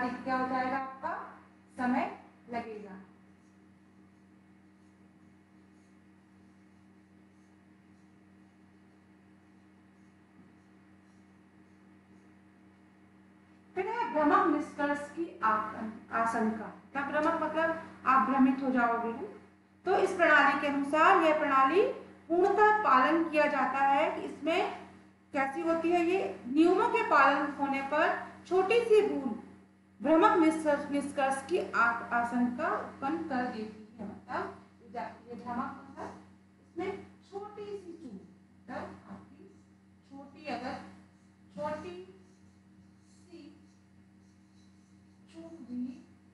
अधिक क्या हो जाएगा, आपका समय लगेगा। फिर है भ्रमक निष्कर्ष की आशंका। क्या भ्रमक मतलब आप भ्रमित हो जाओगे। तो इस प्रणाली के अनुसार यह प्रणाली पूर्णतः पालन किया जाता है कि इसमें कैसी होती है, ये नियमों के पालन होने पर छोटी सी भूल भ्रमक निष्कर्ष की आशंका उत्पन्न कर देती है। मतलब ये भ्रमक मतलब इसमें छोटी सी चूक, मतलब आपकी छोटी अगर छोटी सी चूक भी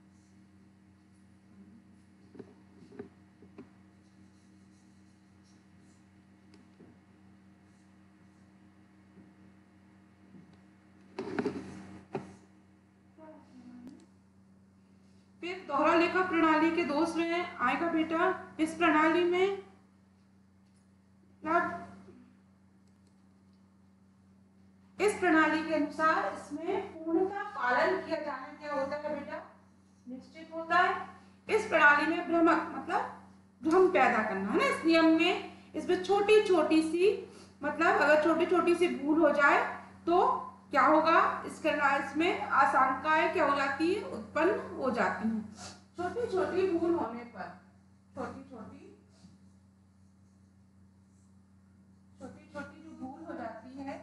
फिर दोहरा लेखा प्रणाली के दोष में आएगा बेटा, इस प्रणाली में इस प्रणाली के अनुसार इसमें पूर्णतः पालन किया जाना क्या होता है बेटा, निश्चित होता है। इस प्रणाली में भ्रमक मतलब भ्रम पैदा करना है ना, इस नियम में इसमें छोटी छोटी सी मतलब अगर छोटी छोटी सी भूल हो जाए तो क्या होगा, इसमें आशंकाएं क्या हो जाती है, उत्पन्न हो जाती हैं। छोटी छोटी भूल होने पर छोटी छोटी जो भूल हो जाती है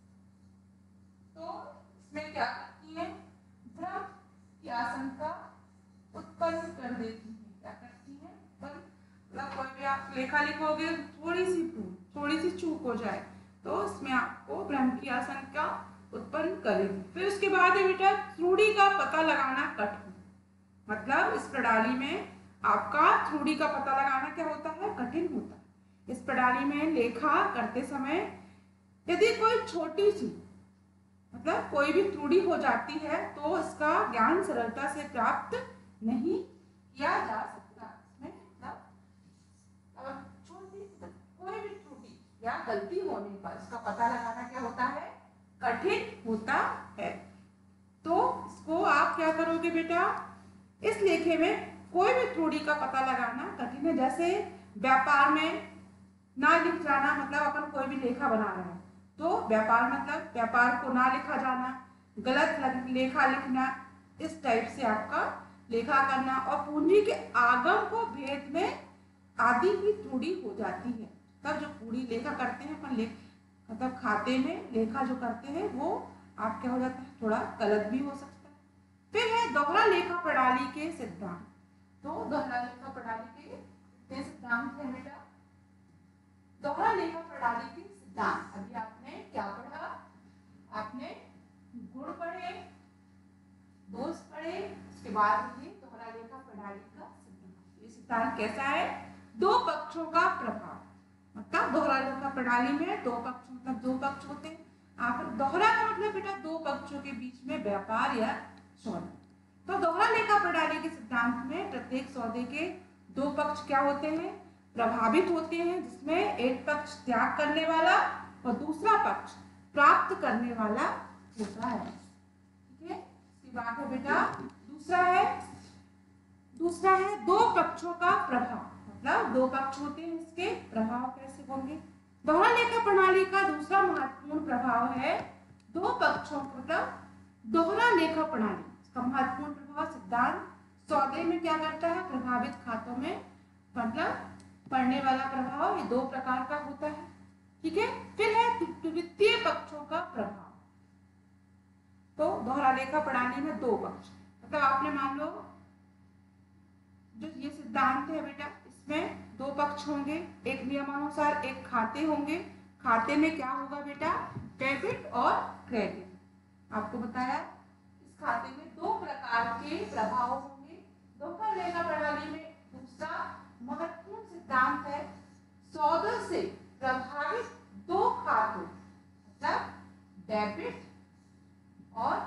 तो इसमें क्या करती है, भ्रम की आशंका उत्पन्न कर देती है। क्या करती है, मतलब कोई भी आप लेखा लिखोगे थोड़ी सी भूल थोड़ी सी चूक हो जाए तो इसमें आपको भ्रम की आशंका उत्पन्न करेगी। फिर उसके बाद है बेटा त्रुटि का पता लगाना कठिन। मतलब इस प्रणाली में आपका त्रुटि का पता लगाना क्या होता है, कठिन होता है। इस प्रणाली में लेखा करते समय यदि कोई छोटी सी मतलब कोई भी त्रुटि हो जाती है तो इसका ज्ञान सरलता से प्राप्त नहीं किया जा सकता। इसमें मतलब छोटी कोई भी त्रुटि या गलती होने पर इसका पता लगाना क्या होता है, कठिन होता है। तो इसको आप क्या करोगे बेटा, इस लेखे में कोई भी त्रुटि का पता लगाना कठिन है। जैसे व्यापार में ना लिख जाना, मतलब अपन कोई भी लेखा बना रहे हैं तो व्यापार मतलब व्यापार को ना लिखा जाना, गलत लेखा लिखना, इस टाइप से आपका लेखा करना। और पूंजी के आगम को भेद में आदि की त्रुटि हो जाती है। तब जो पूरी लेखा करते हैं अपन मतलब खाते में लेखा जो करते हैं वो आप क्या हो जाता है, थोड़ा गलत भी हो सकता है। फिर है दोहरा लेखा प्रणाली के सिद्धांत। तो दोहरा लेखा प्रणाली के सिद्धांत है बेटा, दोहरा लेखा प्रणाली के सिद्धांत। अभी आपने क्या पढ़ा, आपने गुण पढ़े, दोष पढ़े, उसके बाद ये दोहरा लेखा प्रणाली का सिद्धांत। ये सिद्धांत कैसा है, दो पक्षों का प्रभाव। मतलब दोहरा लेखा प्रणाली में दो पक्ष मतलब दो पक्ष होते हैं। आप दोहरा का मतलब बेटा दो पक्षों के बीच में व्यापार या सौदा। तो दोहरा लेखा प्रणाली के सिद्धांत में प्रत्येक सौदे के दो पक्ष क्या होते हैं, प्रभावित होते हैं, जिसमें एक पक्ष त्याग करने वाला और दूसरा पक्ष प्राप्त करने वाला होता है। ठीक है, इसकी बात है बेटा। दूसरा है दो पक्षों का प्रभाव। मतलब दो पक्ष होते हैं, इसके प्रभाव कैसे होंगे। दोहरा लेखा प्रणाली का दूसरा महत्वपूर्ण प्रभाव है दो पक्षों मतलब दोहरा लेखा प्रणाली का महत्वपूर्ण प्रभाव सिद्धांत सौदे में क्या करता है, प्रभावित खातों में मतलब पड़ने वाला प्रभाव ये दो प्रकार का होता है। ठीक है, फिर है वित्तीय पक्षों का प्रभाव। तो दोहरा लेखा प्रणाली में दो पक्ष मतलब आपने मान लो जो ये सिद्धांत है बेटा, इसमें दो पक्ष होंगे, एक नियमानुसार एक खाते होंगे। खाते में क्या होगा बेटा, डेबिट और क्रेडिट। आपको बताया इस खाते में दो प्रकार के प्रभाव होंगे। दोहरा लेखा प्रणाली में दूसरा महत्वपूर्ण सिद्धांत है सौदे से प्रभावित दो खातों मतलब डेबिट और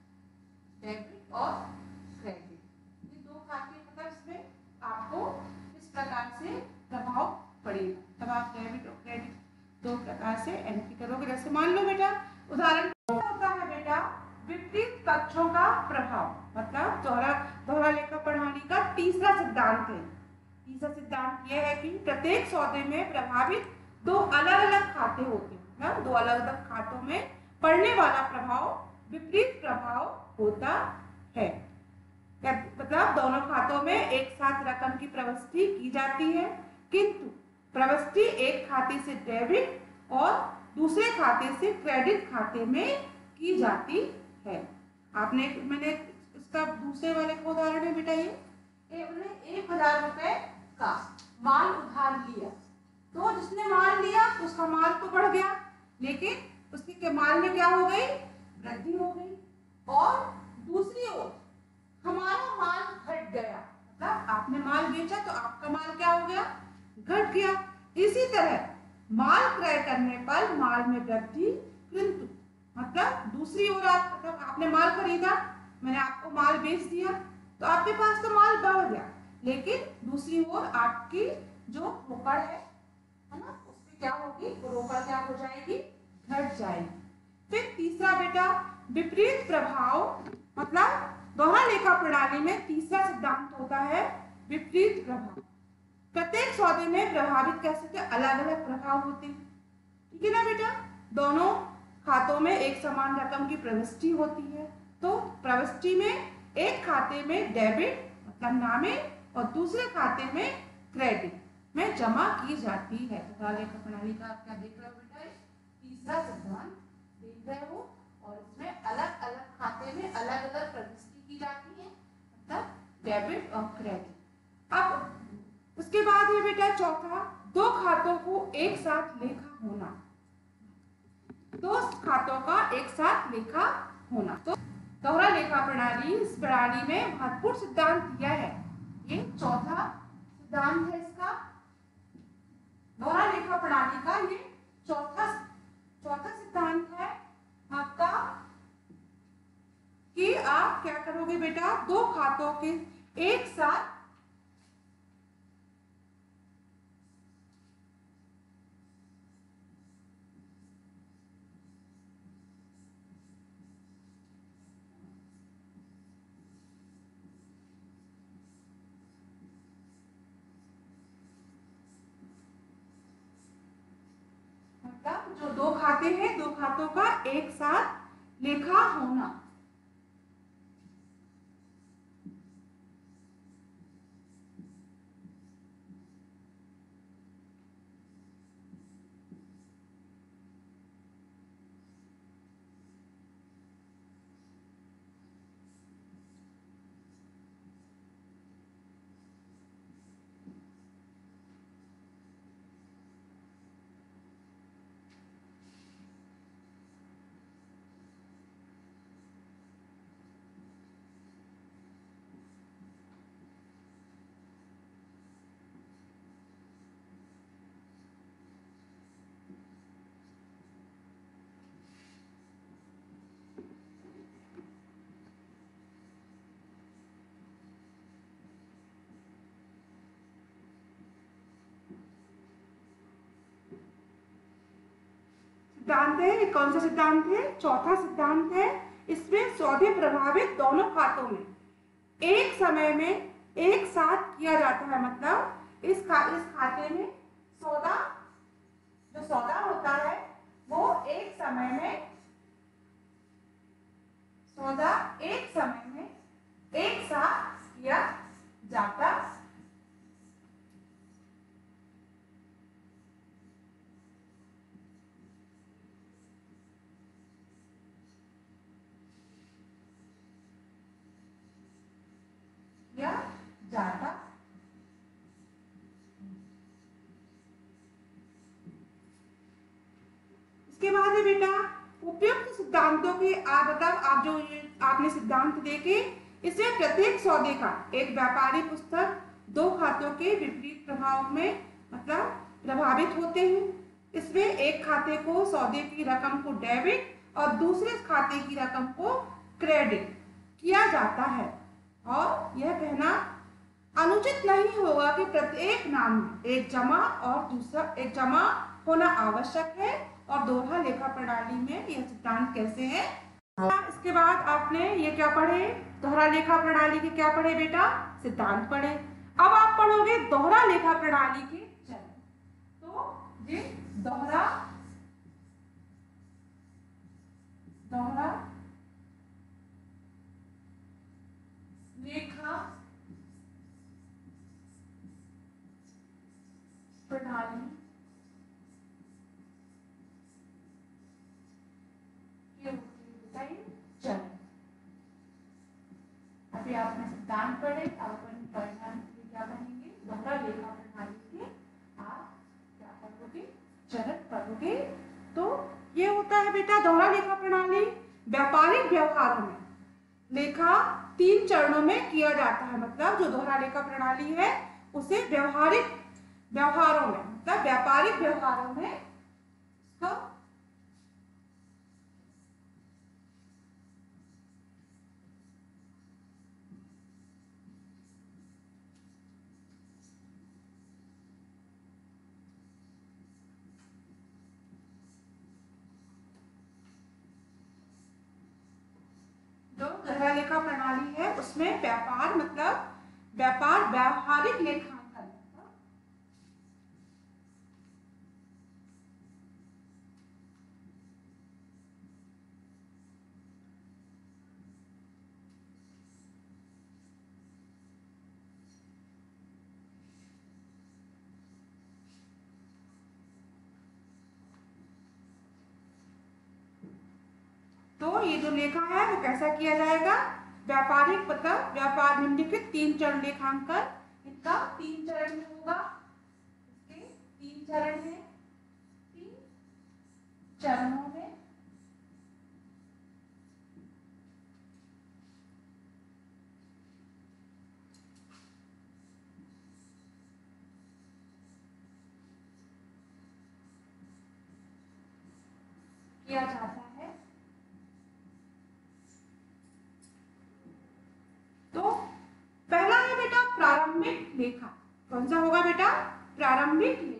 क्रेडिट। ये दो खाते मतलब इसमें आपको इस प्रकार से प्रभाव पड़ेगा। तब आप डेबिट और क्रेडिट दो प्रकार से एंट्री करोगे। जैसे मान लो बेटा उदाहरण होता है बेटा विपरीत पक्षों का प्रभाव, मतलब दोहरा लेखा प्रणाली का तीसरा सिद्धांत है। तीसरा सिद्धांत यह है कि प्रत्येक सौदे में प्रभावित दो अलग अलग खाते होते हैं ना, दो अलग अलग खातों में पड़ने वाला प्रभाव विपरीत प्रभाव होता है। मतलब दोनों खातों में एक साथ रकम की प्रविष्टि की जाती है, किंतु प्रविष्टि एक खाते से डेबिट और दूसरे खाते से क्रेडिट खाते में की जाती है। मैंने इसका दूसरे वाले का उदाहरण है बेटा, ये 1000 रुपए का माल उधार लिया, तो जिसने माल लिया तो उसका माल तो बढ़ गया, लेकिन उसके माल में क्या हो गई, वृद्धि हो गई। और दूसरी ओर हमारा माल घट गया, मतलब आपने माल बेचा तो आपका माल क्या हो गया, घट गया। इसी तरह माल क्रय करने पर माल में वृद्धि, किंतु मतलब दूसरी ओर मतलब आपने माल खरीदा, मैंने आपको माल बेच दिया, तो आपके पास तो माल बढ़ गया, लेकिन दूसरी ओर आपकी जो रोकड़ है ना, उसमें क्या होगी, रोकड़ क्या हो जाएगी, घट जाएगी। फिर तीसरा बेटा विपरीत प्रभाव, मतलब दोहरा लेखा प्रणाली में तीसरा सिद्धांत होता है विपरीत प्रभाव। प्रत्येक सौदे में प्रभावित कह सकते अलग अलग प्रभाव होते हैं, ठीक है ना बेटा। दोनों खातों में एक समान रकम की प्रविष्टि होती है, तो प्रविष्टि में एक खाते में डेबिट मतलब नामे और दूसरे खाते में क्रेडिट में जमा की जाती है। दोहरा लेखा प्रणाली का आप क्या देख रहे हो बेटा, तीसरा सिद्धांत देख रहे हो, और इसमें अलग अलग खाते में अलग अलग प्रविष्टि की जाती है, मतलब डेबिट और क्रेडिट। अब उसके बाद है बेटा चौथा, दो खातों को एक साथ लेखा होना, दो खातों का एक साथ लेखा होना। तो दोहरा लेखा प्रणाली, इस प्रणाली में महत्वपूर्ण सिद्धांत यह है, ये चौथा सिद्धांत है इसका, दोहरा लेखा प्रणाली का ये चौथा सिद्धांत है आपका, कि आप क्या करोगे बेटा, दो खातों के एक साथ जो दो खाते हैं, दो खातों का एक साथ लेखा होना। सिद्धांत है, कौन सा सिद्धांत है, चौथा सिद्धांत है। इसमें सौदे प्रभावित दोनों खातों में एक समय में एक साथ किया जाता है, मतलब इस खाते में जो सौदा होता है वो एक समय में एक साथ किया जाता है। जाता। इसके बाद है बेटा उपयुक्त सिद्धांतों के आप जो आपने सिद्धांत देखे, इसमें प्रत्येक सौदे का एक व्यापारी पुस्तक दो खातों के विपरीत प्रभाव में मतलब प्रभावित होते हैं। इसमें एक खाते को सौदे की रकम को डेबिट और दूसरे खाते की रकम को क्रेडिट किया जाता है, और यह कहना अनुचित नहीं होगा कि प्रत्येक नाम में एक जमा और दूसरा एक जमा होना आवश्यक है। और दोहरा लेखा प्रणाली में यह सिद्धांत कैसे है, इसके बाद आपने ये क्या पढ़े, दोहरा लेखा प्रणाली के क्या पढ़े बेटा, सिद्धांत पढ़े। अब आप पढ़ोगे दोहरा लेखा प्रणाली के चरण। तो ये दोहरा दोहरा लेखा प्रणाली के बताइए चरण। अभी आपने सिद्धांत पढ़े, अब अपन परिणाम क्या बनेंगे, दोहरा लेखा प्रणाली के आप क्या पढ़ोगे, चरण पढ़ोगे। तो ये होता है बेटा दोहरा लेखा प्रणाली। व्यापारिक व्यवहारों में लेखा 3 चरणों में किया जाता है, मतलब जो दोहरा लेखा प्रणाली है उसे व्यवहारिक व्यवहारों में, मतलब व्यापारिक व्यवहारों में इसका जो दोहरा लेखा प्रणाली है उसमें व्यापार मतलब व्यापार व्यावहारिक लेखांकन, तो ये जो लेखा है वो कैसा किया जाएगा, व्यापारिक मतलब व्यापार निम्नलिखित 3 चरण लेखांकन, इनका 3 चरण में होगा, इसके 3 चरण है, 3 चरणों में किया जाता है। तो पहला है बेटा प्रारंभिक लेखा। कौन सा होगा बेटा, प्रारंभिक लेखा।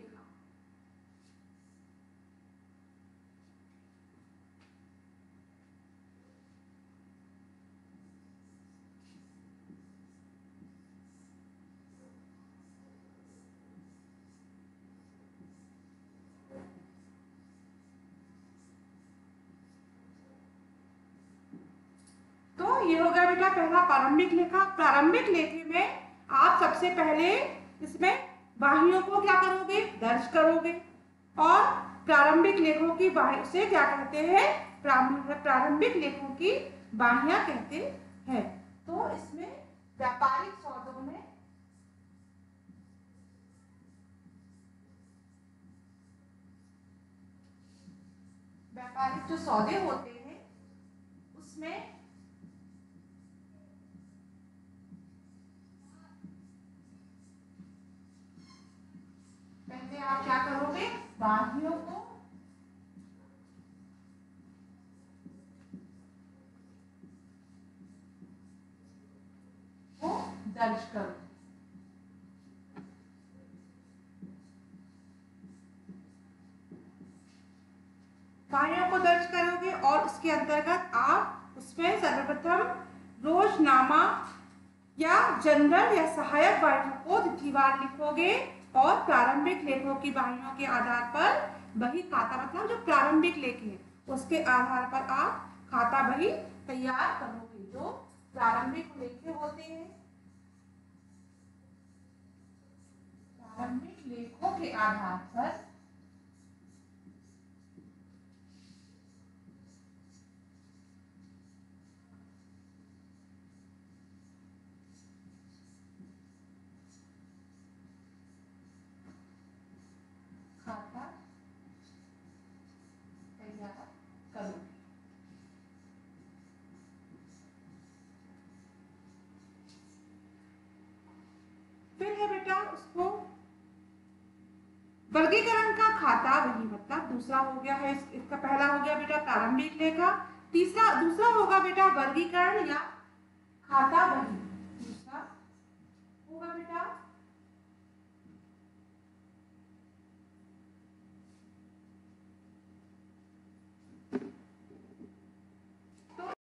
तो ये हो गया बेटा पहला प्रारंभिक लेखा। प्रारंभिक लेखे में आप सबसे पहले इसमें बाहियों को क्या करोगे, दर्ज करोगे, और प्रारंभिक लेखों की बाही से क्या कहते हैं, प्रारंभिक लेखों की बाहियां कहते हैं। तो इसमें व्यापारिक सौदों में व्यापारिक जो सौदे होते हैं उसमें पहले आप क्या करोगे, बाहियों को दर्ज करो। बाहियों को दर्ज करोगे और उसके अंतर्गत आप उसमें सर्वप्रथम रोजनामा या जनरल या सहायक बाहियों को तिथिवार लिखोगे, और प्रारंभिक लेखों की बाहियों के आधार पर बही खाता मतलब जो प्रारंभिक लेख है उसके आधार पर आप खाता बही तैयार करोगे। जो प्रारंभिक लेखे होते हैं, प्रारंभिक लेखों के आधार पर खाता तैयार करोगे। फिर है बेटा उसको वर्गीकरण का खाता वही मतलब दूसरा हो गया है, इसका पहला हो गया बेटा प्रारंभिक लेखा, दूसरा होगा बेटा वर्गीकरण या खाता वही, दूसरा होगा बेटा तो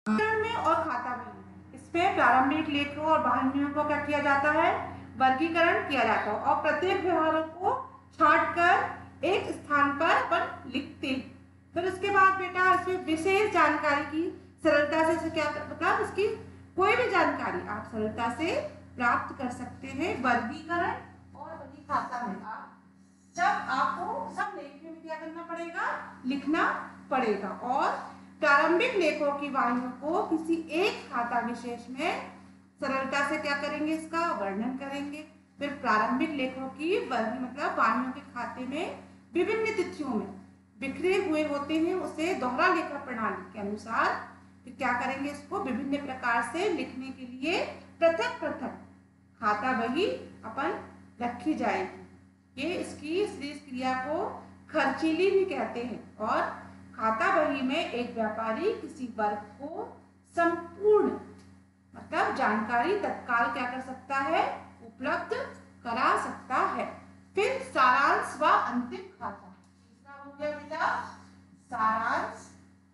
इसमें प्रारंभिक लेखों और वाहिनियों को क्या किया जाता है, वर्गीकरण किया जाता है और प्रत्येक व्यवहारों को छांटकर एक स्थान पर अपन लिखते हैं। फिर उसके बाद बेटा इसमें विशेष जानकारी की सरलता से क्या मतलब इसकी कोई भी जानकारी आप सरलता से प्राप्त कर सकते हैं। वर्गीकरण और बही खाता में आप जब आपको सब लेखों में क्या करना पड़ेगा, लिखना पड़ेगा और प्रारंभिक लेखों की वाहिनियों को किसी एक खाता विशेष में सरलता से क्या करेंगे, इसका वर्णन करेंगे। फिर प्रारंभिक लेखों की मतलब वाहिनियों के खाते में विभिन्न तिथियों में बिखरे हुए होते हैं, उसे दोहरा लेखा प्रणाली के अनुसार फिर क्या करेंगे, इसको विभिन्न प्रकार से लिखने के लिए पृथक पृथक खाता बही अपन रखी जाएगी। ये इसकी श्रेष्ठ क्रिया को खर्चीली भी कहते हैं और खाता बही में एक व्यापारी किसी वर्ग को संपूर्ण मतलब जानकारी तत्काल क्या कर सकता है, उपलब्ध करा सकता है। फिर सारांश व अंतिम खाता, तीसरा हो गया बेटा सारांश,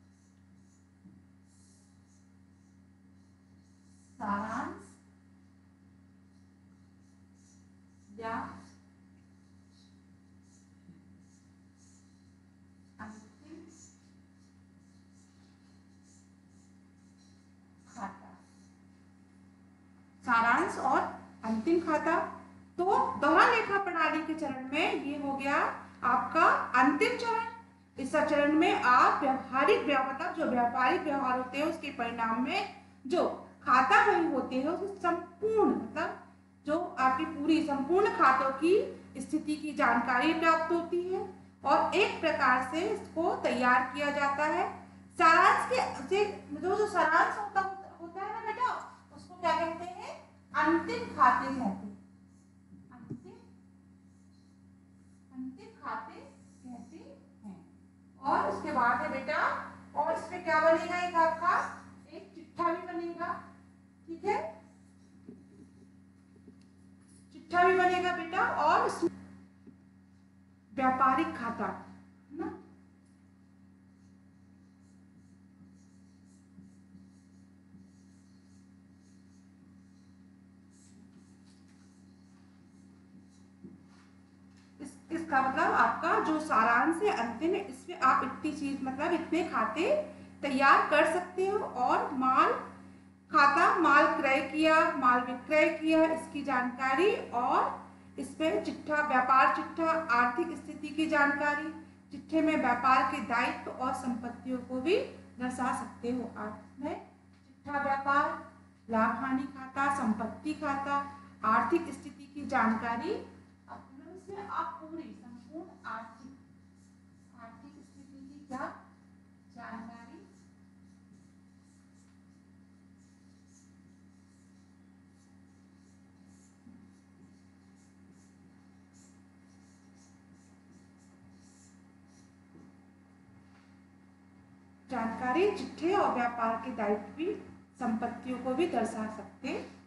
सारांश या अंतिम खाता। सारांश और अंतिम खाता तो दोहरा लेखा प्रणाली के चरण में ये हो गया आपका अंतिम चरण। इस चरण में आप व्यवहारिक मतलब जो व्यापारिक व्यवहार होते हैं उसके परिणाम में जो खाता बही होते हैं उसमें संपूर्ण मतलब जो आपकी पूरी संपूर्ण खातों की स्थिति की जानकारी प्राप्त होती है और एक प्रकार से इसको तैयार किया जाता है। सारांश के जो सारांश होता है ना बेटा, उसको क्या कहते हैं, अंतिम खाते कहते हैं, अंतिम खाते कहते हैं। और उसके बाद है बेटा, और इसमें क्या बनेगा, एक आपका एक चिट्ठा भी बनेगा, ठीक है, चिट्ठा भी बनेगा बेटा और इसमें व्यापारिक खाता है ना, इसका मतलब आपका जो सारांश है अंतिम है, इसमें आप इतनी चीज मतलब इतने खाते तैयार कर सकते हो और माल खाता, माल क्रय किया, माल विक्रय किया, इसकी जानकारी और इसमें चिट्ठा, व्यापार चिट्ठा, आर्थिक स्थिति की जानकारी, चिट्ठे में व्यापार के दायित्व और संपत्तियों को भी दर्शा सकते हो आप में। चिट्ठा व्यापार, लाभ हानि खाता, संपत्ति खाता, आर्थिक स्थिति की जानकारी, इसमें आप पूरी संपूर्ण आर्थिक स्थिति की क्या जानकारी चिट्ठे और व्यापार के दायित्व भी संपत्तियों को भी दर्शा सकते